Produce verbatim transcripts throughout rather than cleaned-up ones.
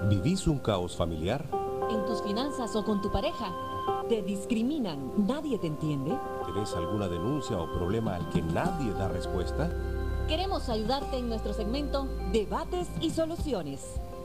¿Vivís un caos familiar? ¿En tus finanzas o con tu pareja? ¿Te discriminan? ¿Nadie te entiende? ¿Tenés alguna denuncia o problema al que nadie da respuesta? Queremos ayudarte en nuestro segmento Debates y Soluciones.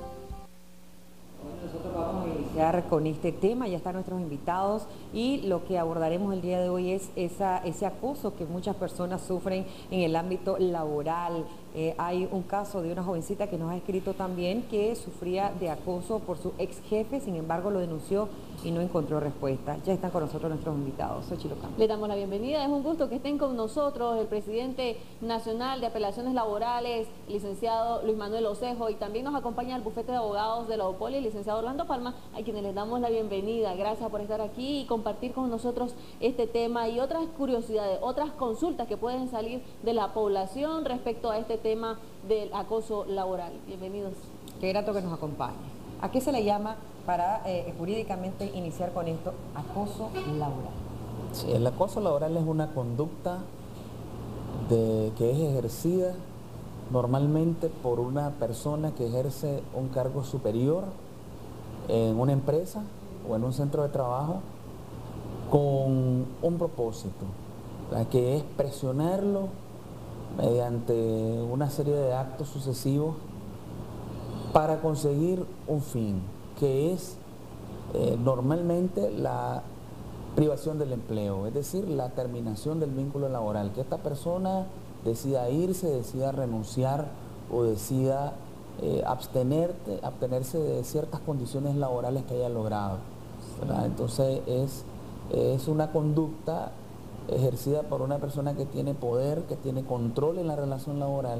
Nosotros vamos a iniciar con este tema, ya están nuestros invitados y lo que abordaremos el día de hoy es esa, ese acoso que muchas personas sufren en el ámbito laboral. Eh, hay un caso de una jovencita que nos ha escrito también que sufría de acoso por su ex jefe, sin embargo lo denunció y no encontró respuesta. Ya están con nosotros nuestros invitados. Soy Chilo Campos. Le damos la bienvenida, es un gusto que estén con nosotros el presidente nacional de apelaciones laborales, licenciado Luis Manuel Osejo, y también nos acompaña el bufete de abogados de la OPOLI, el licenciado Orlando Palma, a quienes les damos la bienvenida. Gracias por estar aquí y compartir con nosotros este tema y otras curiosidades, otras consultas que pueden salir de la población respecto a este tema del acoso laboral. Bienvenidos. Qué grato que nos acompañe. ¿A qué se le llama, para eh, jurídicamente iniciar con esto, acoso laboral? Sí, el acoso laboral es una conducta de, que es ejercida normalmente por una persona que ejerce un cargo superior en una empresa o en un centro de trabajo con un propósito, ¿verdad? Que es presionarlo mediante una serie de actos sucesivos para conseguir un fin, que es eh, normalmente la privación del empleo, es decir, la terminación del vínculo laboral, que esta persona decida irse, decida renunciar o decida eh, abstenerte, abstenerse de ciertas condiciones laborales que haya logrado, ¿verdad? Entonces es, es una conducta ejercida por una persona que tiene poder, que tiene control en la relación laboral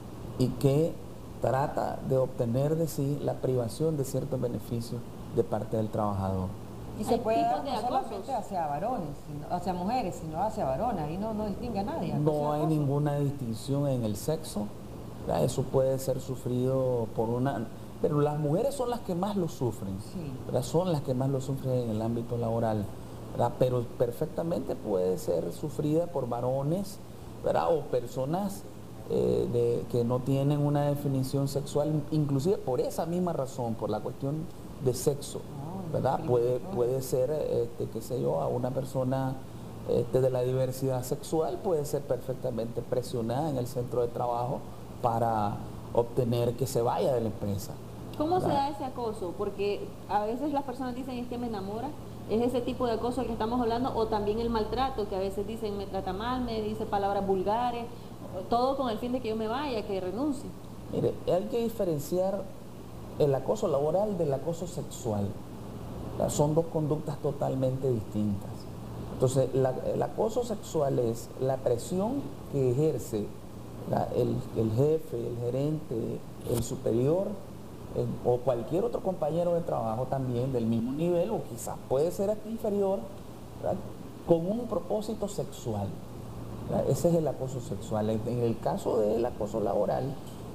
y que trata de obtener de sí la privación de ciertos beneficios de parte del trabajador. Y se puede dar no solamente hacia varones, sino, hacia mujeres, sino hacia varones, ahí no, no distingue a nadie. No hay ninguna distinción en el sexo, ¿verdad? Eso puede ser sufrido por una... Pero las mujeres son las que más lo sufren, sí. ¿verdad? Son las que más lo sufren en el ámbito laboral, ¿verdad? Pero perfectamente puede ser sufrida por varones, ¿verdad? O personas eh, de, que no tienen una definición sexual, inclusive por esa misma razón, por la cuestión de sexo, ¿verdad? Puede, puede ser, este, qué sé yo, a una persona este, de la diversidad sexual puede ser perfectamente presionada en el centro de trabajo para obtener que se vaya de la empresa. ¿Cómo ¿verdad? Se da ese acoso? Porque a veces las personas dicen, es que me enamora. ¿Es ese tipo de acoso que estamos hablando? O también el maltrato, que a veces dicen, me trata mal, me dice palabras vulgares, todo con el fin de que yo me vaya, que renuncie. Mire, hay que diferenciar el acoso laboral del acoso sexual. Son dos conductas totalmente distintas. Entonces, la, el acoso sexual es la presión que ejerce la, el, el jefe, el gerente, el superior, el, o cualquier otro compañero de trabajo también del mismo nivel, o quizás puede ser hasta inferior, ¿verdad? Con un propósito sexual, ¿verdad? Ese es el acoso sexual. En el caso del acoso laboral,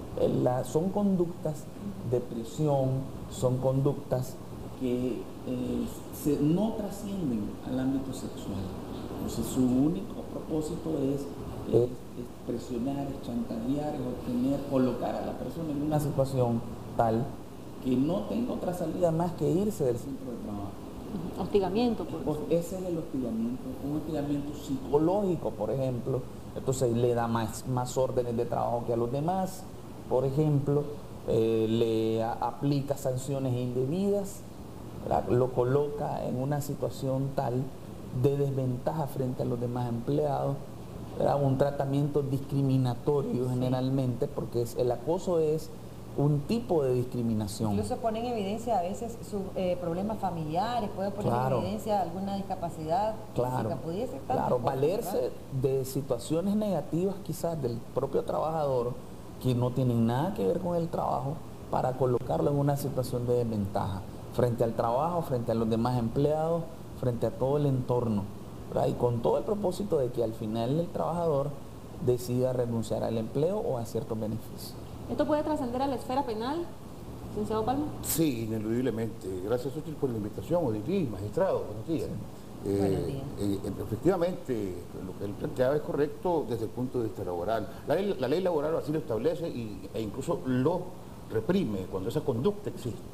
la, son conductas de presión, son conductas que eh, se, no trascienden al ámbito sexual. Entonces su único propósito es, es, es presionar, es chantajear, es obtener, colocar a la persona en una situación tal que no tenga otra salida más que irse del centro de trabajo. Hostigamiento, por pues ese es el hostigamiento, un hostigamiento psicológico, por ejemplo. Entonces le da más, más órdenes de trabajo que a los demás, por ejemplo, eh, le a, aplica sanciones indebidas, ¿verdad? Lo coloca en una situación tal de desventaja frente a los demás empleados, ¿verdad? Un tratamiento discriminatorio generalmente, porque es, el acoso es un tipo de discriminación. Incluso pone en evidencia a veces sus eh, problemas familiares, puede poner claro. en evidencia alguna discapacidad claro, física, pudiese estar claro, cosa, valerse ¿verdad? de situaciones negativas quizás del propio trabajador que no tienen nada que ver con el trabajo para colocarlo en una situación de desventaja frente al trabajo, frente a los demás empleados, frente a todo el entorno, ¿verdad? Y con todo el propósito de que al final el trabajador decida renunciar al empleo o a ciertos beneficios. ¿Esto puede trascender a la esfera penal, licenciado Palma? Sí, ineludiblemente. Gracias, Xochitl, por la invitación. Odilí, magistrado, buenos días. Sí. Eh, buenos días. Eh, efectivamente, lo que él planteaba es correcto desde el punto de vista laboral. La ley, la ley laboral así lo establece y, e incluso lo reprime cuando esa conducta existe.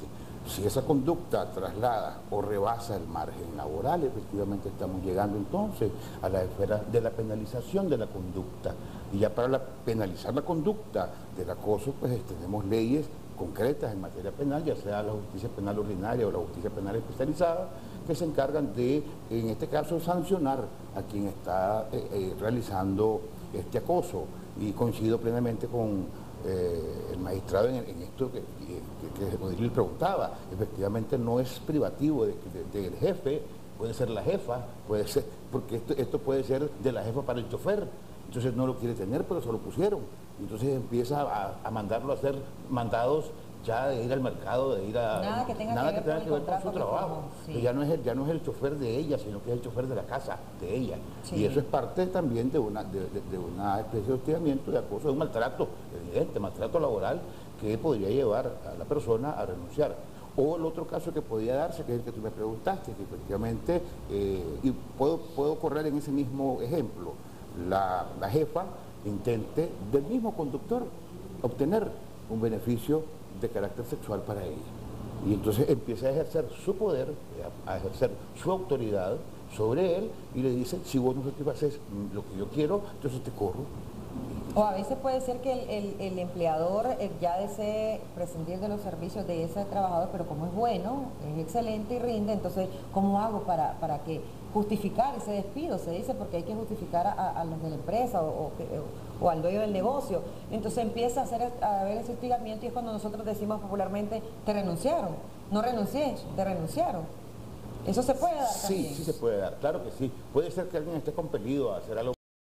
Si esa conducta traslada o rebasa el margen laboral, efectivamente estamos llegando entonces a la esfera de la penalización de la conducta. Y ya para la, penalizar la conducta del acoso, pues tenemos leyes concretas en materia penal, ya sea la justicia penal ordinaria o la justicia penal especializada, que se encargan de, en este caso, sancionar a quien está eh, eh, realizando este acoso. Y coincido plenamente con Eh, el magistrado en, en esto que, que, que Odilio preguntaba. Efectivamente no es privativo del de, de jefe, puede ser la jefa, puede ser, porque esto, esto puede ser de la jefa para el chofer, entonces no lo quiere tener, pero se lo pusieron, entonces empieza a, a mandarlo a hacer mandados ya de ir al mercado, de ir a... Nada que tenga nada que ver, que tenga con, que ver con su trabajo. Sí. Que ya no, es el, ya no es el chofer de ella, sino que es el chofer de la casa de ella. Sí. Y eso es parte también de una, de, de, de una especie de hostigamiento, de acoso, de un maltrato, evidente, maltrato laboral, que podría llevar a la persona a renunciar. O el otro caso que podía darse, que es el que tú me preguntaste, que efectivamente, eh, y puedo, puedo correr en ese mismo ejemplo, la, la jefa intente del mismo conductor obtener un beneficio de carácter sexual para ella. Y entonces empieza a ejercer su poder, a ejercer su autoridad sobre él y le dice, si vos no satisfaces lo que yo quiero, entonces te corro. O a veces puede ser que el, el, el empleador eh, ya desee prescindir de los servicios de ese trabajador, pero como es bueno, es excelente y rinde, entonces, ¿cómo hago para, para que justificar ese despido? Se dice porque hay que justificar a, a los de la empresa o, o, o al dueño del negocio. Entonces empieza a, hacer, a haber ese hostigamiento y es cuando nosotros decimos popularmente, te renunciaron, no renuncié, te renunciaron. ¿Eso se puede dar sí, también? Sí, se puede dar, claro que sí. Puede ser que alguien esté compelido a hacer algo,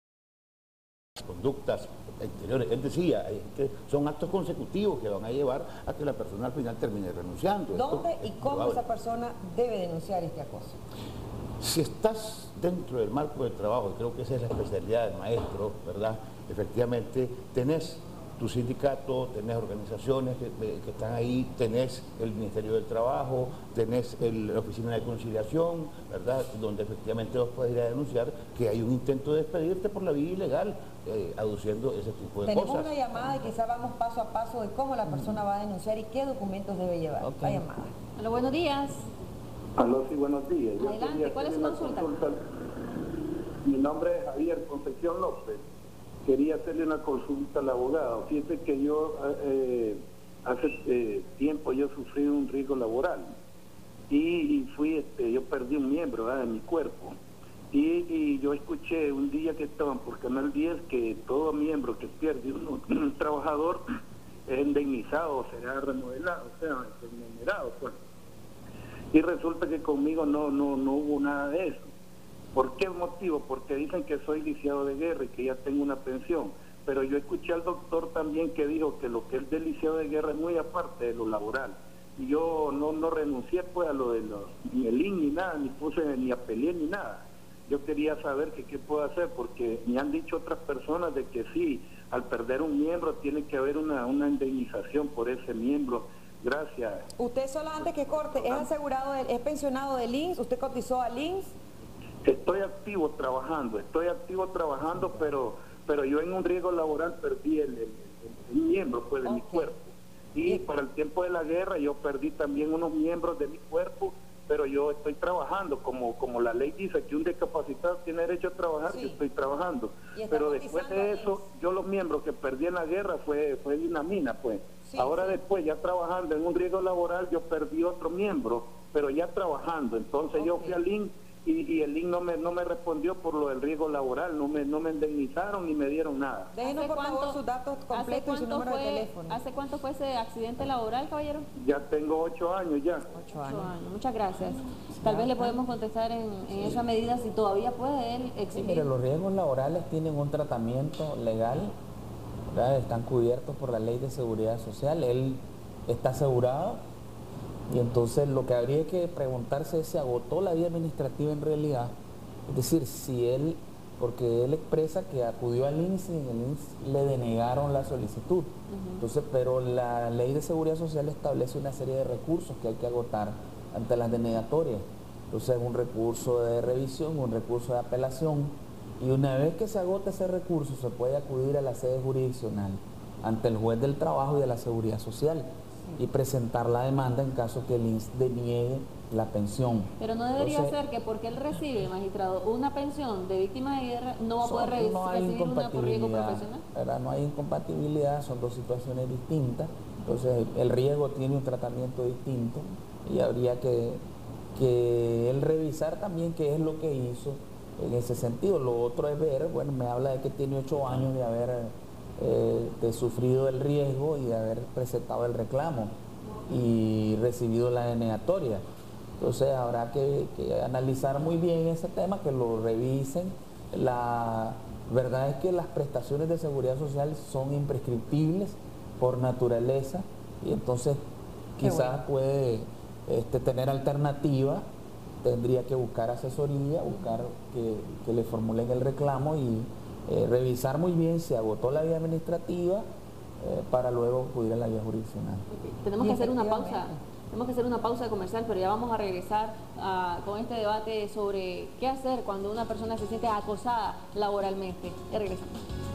conductas exteriores. Él decía que son actos consecutivos que van a llevar a que la persona al final termine renunciando. ¿Dónde Esto y es cómo probable. esa persona debe denunciar este acoso? Si estás dentro del marco del trabajo, creo que esa es la especialidad del maestro, ¿verdad? Efectivamente, tenés tu sindicato, tenés organizaciones que, que están ahí, tenés el Ministerio del Trabajo, tenés el, la Oficina de Conciliación, ¿verdad? Donde efectivamente vos podés ir a denunciar que hay un intento de despedirte por la vía ilegal, eh, aduciendo ese tipo de Tenemos cosas. una llamada y quizá vamos paso a paso de cómo la persona va a denunciar y qué documentos debe llevar. Ok. La llamada. Hola, buenos días. Aló, sí, buenos días. Yo Adelante, quería ¿cuál es su hacerle una consulta? Mi nombre es Javier Concepción López. Quería hacerle una consulta al abogado. Fíjese que yo eh, hace eh, tiempo yo sufrí un riesgo laboral y, y fui, este, yo perdí un miembro, ¿verdad?, de mi cuerpo. Y, y yo escuché un día que estaban por Canal diez que todo miembro que pierde un, un trabajador es indemnizado, será remodelado, o sea, remunerado, pues. Y resulta que conmigo no, no, no hubo nada de eso. ¿Por qué motivo? Porque dicen que soy lisiado de guerra y que ya tengo una pensión. Pero yo escuché al doctor también que dijo que lo que es del lisiado de guerra es muy aparte de lo laboral. Y yo no, no renuncié pues a lo de los, ni el I N ni nada, ni puse, ni apelé ni nada. Yo quería saber que qué puedo hacer, porque me han dicho otras personas de que sí, al perder un miembro tiene que haber una, una indemnización por ese miembro. Gracias. Usted solo antes que corte, ¿es asegurado, del, es pensionado del I N S? ¿Usted cotizó al I N S? Estoy activo trabajando, estoy activo trabajando, pero pero yo en un riesgo laboral perdí el, el, el, el miembro pues, de okay. mi cuerpo. Y para el tiempo de la guerra yo perdí también unos miembros de mi cuerpo, pero yo estoy trabajando, como como la ley dice que un discapacitado tiene derecho a trabajar, sí. yo estoy trabajando. Pero después de al eso, yo los miembros que perdí en la guerra fue, fue de una mina, pues. Sí, Ahora sí. después, ya trabajando en un riesgo laboral, yo perdí otro miembro, pero ya trabajando. Entonces okay. yo fui al I N S y, y el I N S no me, no me respondió por lo del riesgo laboral, no me, no me indemnizaron ni me dieron nada. Déjenos por favor sus datos completos y su número fue, de teléfono. ¿Hace cuánto fue ese accidente laboral, caballero? Ya tengo ocho años ya. Ocho años. Ocho años. Muchas gracias. Tal vez le podemos contestar en, en sí. esa medida si todavía puede él exigir. Sí, mire, los riesgos laborales tienen un tratamiento legal, ¿verdad? Están cubiertos por la Ley de Seguridad Social, él está asegurado y entonces lo que habría que preguntarse es si agotó la vía administrativa en realidad, es decir, si él, porque él expresa que acudió al I N S y en el I N S le denegaron la solicitud, uh-huh. entonces, pero la Ley de Seguridad Social establece una serie de recursos que hay que agotar ante las denegatorias, entonces un recurso de revisión, un recurso de apelación, y una vez que se agota ese recurso se puede acudir a la sede jurisdiccional ante el juez del trabajo y de la seguridad social. y presentar la demanda en caso que el I N S S deniegue la pensión. Pero no debería Entonces, ser que porque él recibe, magistrado, una pensión de víctima de guerra, no va a poder son- re- no hay recibir una por riesgo incompatibilidad, profesional. ¿verdad? No hay incompatibilidad, son dos situaciones distintas. Entonces el riesgo tiene un tratamiento distinto y habría que, que él revisar también qué es lo que hizo en ese sentido. Lo otro es ver, bueno, me habla de que tiene ocho años de haber eh, de sufrido el riesgo y de haber presentado el reclamo y recibido la denegatoria. Entonces habrá que, que analizar muy bien ese tema, que lo revisen. La verdad es que las prestaciones de seguridad social son imprescriptibles por naturaleza y entonces Qué quizás bueno. puede este, tener alternativa, tendría que buscar asesoría, buscar que, que le formulen el reclamo y eh, revisar muy bien si agotó la vía administrativa eh, para luego acudir a la vía jurisdiccional. Tenemos Y que hacer una efectivamente. pausa. Tenemos que hacer una pausa comercial, pero ya vamos a regresar ah, con este debate sobre qué hacer cuando una persona se siente acosada laboralmente. Ya regresamos.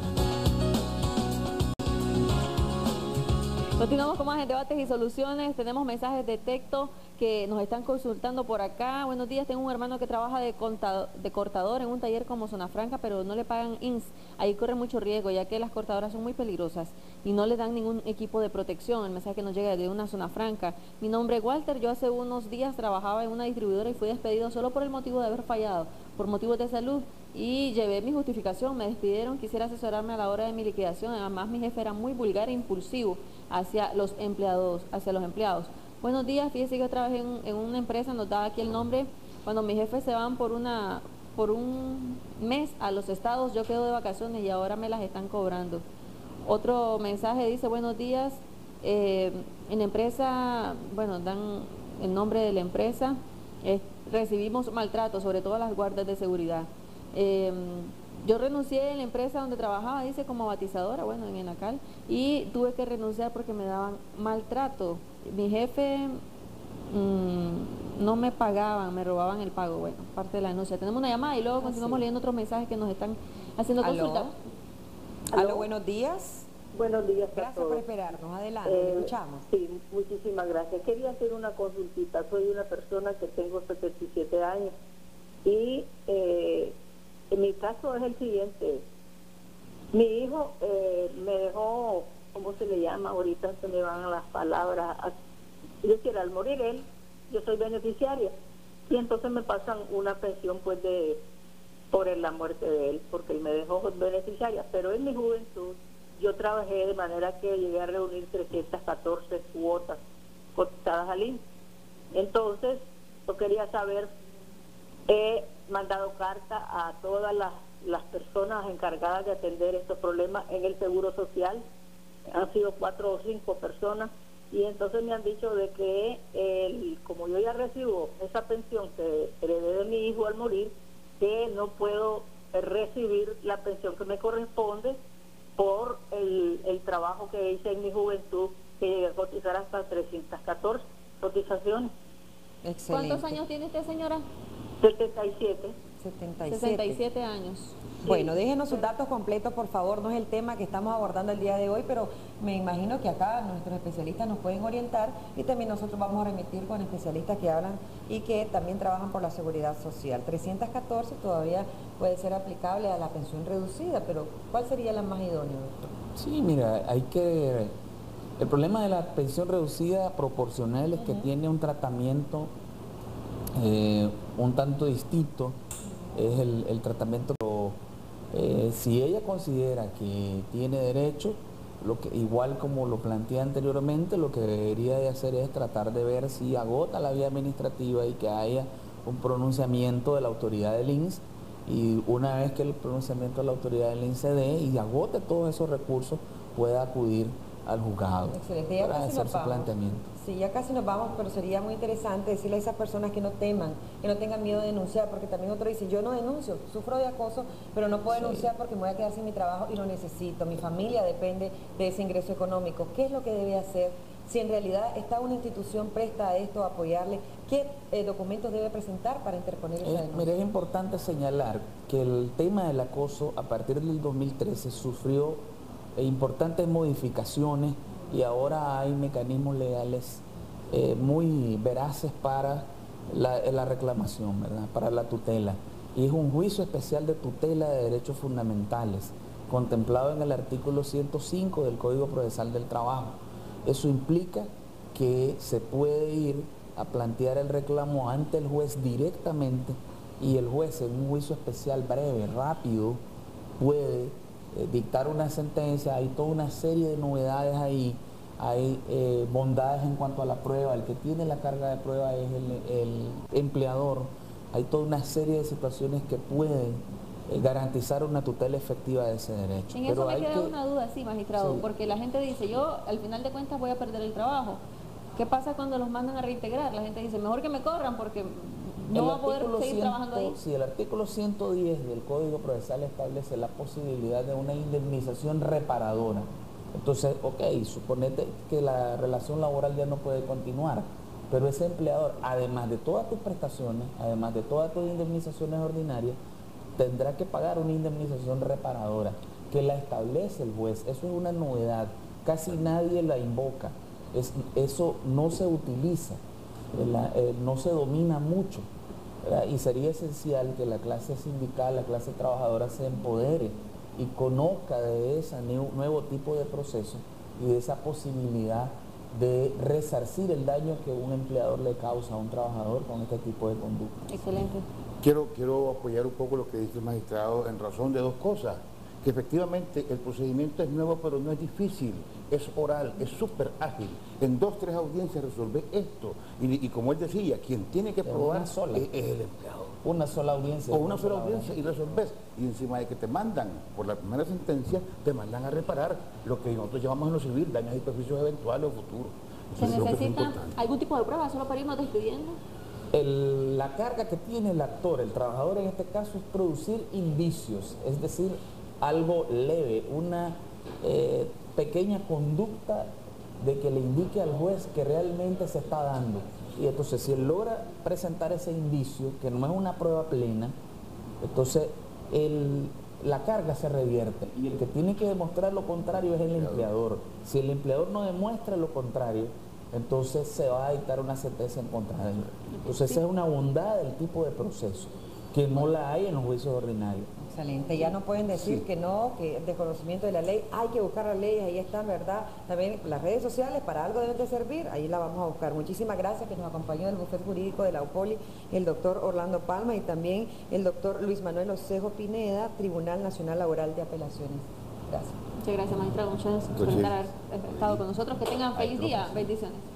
Continuamos con más en Debates y Soluciones. Tenemos mensajes de texto que nos están consultando por acá. Buenos días, tengo un hermano que trabaja de, contado- de cortador en un taller como Zona Franca, pero no le pagan I N S S. Ahí corre mucho riesgo, ya que las cortadoras son muy peligrosas y no le dan ningún equipo de protección. El mensaje que nos llega de una Zona Franca. Mi nombre es Walter, yo hace unos días trabajaba en una distribuidora y fui despedido solo por el motivo de haber fallado, por motivos de salud. Y llevé mi justificación, me despidieron, quisiera asesorarme a la hora de mi liquidación. Además, mi jefe era muy vulgar e impulsivo hacia los empleados, hacia los empleados. Buenos días, fíjese que yo trabajé en, en una empresa, nos da aquí el nombre. Cuando mis jefes se van por una por un mes a los estados, yo quedo de vacaciones y ahora me las están cobrando. Otro mensaje dice, buenos días, eh, en la empresa, bueno, dan el nombre de la empresa, eh, recibimos maltrato, sobre todo a las guardias de seguridad. Eh, yo renuncié en la empresa donde trabajaba, dice, como batizadora, bueno, en Enacal, y tuve que renunciar porque me daban maltrato. Mi jefe mmm, no me pagaban, me robaban el pago, bueno, parte de la denuncia. Tenemos una llamada y luego continuamos Así. leyendo otros mensajes que nos están haciendo ¿Aló? consulta. Aló, buenos días. Buenos días a Gracias todos. por esperarnos. Adelante, Eh, le escuchamos. Sí, muchísimas gracias. Quería hacer una consultita. Soy una persona que tengo setenta y siete años y eh, en mi caso es el siguiente. Mi hijo eh, me dejó, ¿cómo se le llama? Ahorita se me van las palabras. Es decir, al morir él, yo soy beneficiaria y entonces me pasan una pensión pues de por la muerte de él, porque él me dejó beneficiaria, pero en mi juventud yo trabajé de manera que llegué a reunir trescientas catorce cuotas cotizadas al I N S S. Entonces, yo quería saber, he mandado carta a todas las, las personas encargadas de atender estos problemas en el Seguro Social, han sido cuatro o cinco personas, y entonces me han dicho de que el, como yo ya recibo esa pensión que heredé de mi hijo al morir, que no puedo recibir la pensión que me corresponde por el, el trabajo que hice en mi juventud, que llegué a cotizar hasta trescientas catorce cotizaciones. Excelente. ¿Cuántos años tiene usted, señora? setenta y siete. setenta y siete. sesenta y siete años. Bueno, déjenos sus datos completos, por favor. No es el tema que estamos abordando el día de hoy, pero me imagino que acá nuestros especialistas nos pueden orientar y también nosotros vamos a remitir con especialistas que hablan y que también trabajan por la seguridad social. trescientos catorce todavía puede ser aplicable a la pensión reducida, pero ¿cuál sería la más idónea, doctor? Sí, mira, hay que... El problema de la pensión reducida proporcional es que Ujú. tiene un tratamiento eh, un tanto distinto, es el, el tratamiento... Eh, si ella considera que tiene derecho, lo que, igual como lo planteé anteriormente, lo que debería de hacer es tratar de ver si agota la vía administrativa y que haya un pronunciamiento de la autoridad del I N S S, y una vez que el pronunciamiento de la autoridad del I N S S se dé y agote todos esos recursos, pueda acudir al juzgado Excelente, ya para casi hacer nos su vamos. planteamiento. Sí, ya casi nos vamos, pero sería muy interesante decirle a esas personas que no teman, que no tengan miedo de denunciar, porque también otro dice, yo no denuncio, sufro de acoso, pero no puedo Sí. denunciar porque me voy a quedar sin mi trabajo y lo necesito, mi familia depende de ese ingreso económico. ¿Qué es lo que debe hacer? Si en realidad está una institución presta a esto, a apoyarle, ¿qué eh, documentos debe presentar para interponer esa Eh, denuncia? mira, es importante señalar que el tema del acoso a partir del dos mil trece sufrió eh, importantes modificaciones y ahora hay mecanismos legales eh, muy veraces para la, la reclamación, ¿verdad? Para la tutela. Y es un juicio especial de tutela de derechos fundamentales, contemplado en el artículo ciento cinco del Código Procesal del Trabajo. Eso implica que se puede ir a plantear el reclamo ante el juez directamente, y el juez, en un juicio especial breve, rápido, puede eh, dictar una sentencia. Hay toda una serie de novedades ahí, hay eh, bondades en cuanto a la prueba. El que tiene la carga de prueba es el, el empleador. Hay toda una serie de situaciones que pueden eh, garantizar una tutela efectiva de ese derecho. En Pero eso me hay queda que... una duda, sí, magistrado, Sí. porque la gente dice, yo al final de cuentas voy a perder el trabajo. ¿Qué pasa cuando los mandan a reintegrar? La gente dice, mejor que me corran porque no El va a poder artículo seguir cien, trabajando ahí. sí, el artículo ciento diez del Código Procesal establece la posibilidad de una indemnización reparadora. Entonces, ok, suponete que la relación laboral ya no puede continuar, pero ese empleador, además de todas tus prestaciones, además de todas tus indemnizaciones ordinarias, tendrá que pagar una indemnización reparadora, que la establece el juez. Eso es una novedad, casi nadie la invoca, es, eso no se utiliza, la, eh, no se domina mucho, ¿verdad? Y sería esencial que la clase sindical, la clase trabajadora se empodere y conozca de ese nuevo tipo de proceso y de esa posibilidad de resarcir el daño que un empleador le causa a un trabajador con este tipo de conducta. Excelente. Quiero, quiero apoyar un poco lo que dice el magistrado en razón de dos cosas. Que efectivamente el procedimiento es nuevo, pero no es difícil, es oral, es súper ágil. En dos, tres audiencias resuelve esto. Y, y como él decía, quien tiene que probar una sola. Es, es el empleado. Una sola audiencia. O una sola audiencia y resolves. Y encima de que te mandan por la primera sentencia, te mandan a reparar lo que nosotros llamamos en lo civil daños y perjuicios eventuales o futuros. ¿Se Eso creo que es necesita importante. algún tipo de prueba solo para irnos despidiendo? El, la carga que tiene el actor, el trabajador en este caso, es producir indicios, es decir, algo leve, una eh, pequeña conducta de que le indique al juez que realmente se está dando. Y entonces, si él logra presentar ese indicio, que no es una prueba plena, entonces el, la carga se revierte. Y el que tiene que demostrar lo contrario es el empleador. Si el empleador no demuestra lo contrario, entonces se va a dictar una sentencia en contra de él. Entonces, esa es una bondad del tipo de proceso, que no la hay en los juicios ordinarios. Excelente, ya no pueden decir Sí. que no, que es desconocimiento de la ley, hay que buscar las leyes, ahí están, ¿verdad? También las redes sociales para algo deben de servir, ahí la vamos a buscar. Muchísimas gracias, que nos acompañó el bufete jurídico de la UPOLI, el doctor Orlando Palma y también el doctor Luis Manuel Osejo Pineda, Tribunal Nacional Laboral de Apelaciones. Gracias. Muchas gracias, magistrado. Muchas gracias por Entonces, estar, haber estado con nosotros. Que tengan feliz día. Bendiciones.